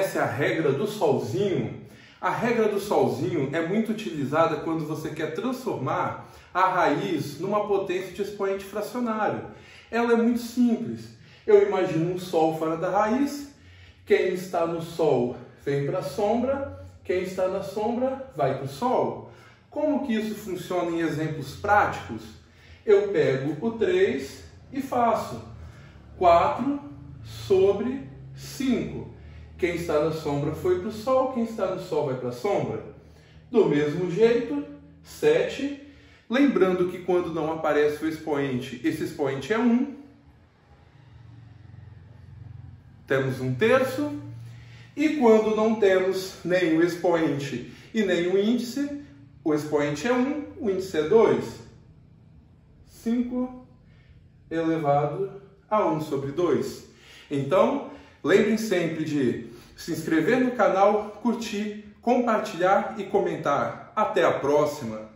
conhece a regra do solzinho? A regra do solzinho é muito utilizada quando você quer transformar a raiz numa potência de expoente fracionário. Ela é muito simples. Eu imagino um sol fora da raiz, quem está no sol vem para a sombra, quem está na sombra vai para o sol. Como que isso funciona em exemplos práticos? Eu pego o 3 e faço 4 sobre 5. Quem está na sombra foi para o sol, quem está no sol vai para a sombra. Do mesmo jeito, 7. Lembrando que quando não aparece o expoente, esse expoente é 1. Temos 1/3. E quando não temos nem o expoente e nem o índice, o expoente é 1, o índice é 2. 5 elevado a 1 sobre 2. Então, lembrem sempre de se inscrever no canal, curtir, compartilhar e comentar. Até a próxima!